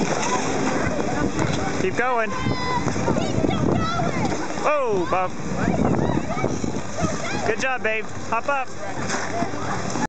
Keep going. Whoa, bump. Good job, babe. Hop up.